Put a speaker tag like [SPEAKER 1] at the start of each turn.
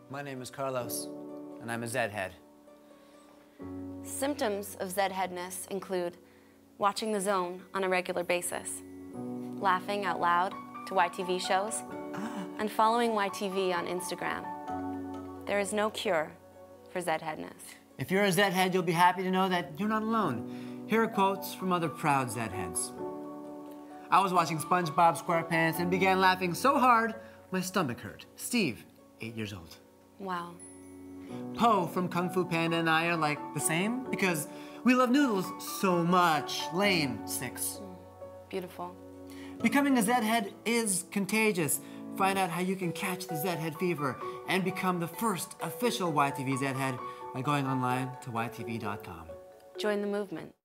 [SPEAKER 1] My name is Carlos, and I'm a Z-head.
[SPEAKER 2] Symptoms of Z-headness include watching The Zone on a regular basis, laughing out loud to YTV shows, and following YTV on Instagram. There is no cure for Z-headness.
[SPEAKER 1] If you're a Z-head, you'll be happy to know that you're not alone. Here are quotes from other proud Z-heads. I was watching SpongeBob SquarePants and began laughing so hard, my stomach hurt. Steve, 8 years old.
[SPEAKER 2] Wow.
[SPEAKER 1] Po from Kung Fu Panda and I are like the same because we love noodles so much. Lane, 6.
[SPEAKER 2] Beautiful.
[SPEAKER 1] Becoming a Z-head is contagious. Find out how you can catch the Z-head fever and become the first official YTV Z-head by going online to ytv.com.
[SPEAKER 2] Join the movement.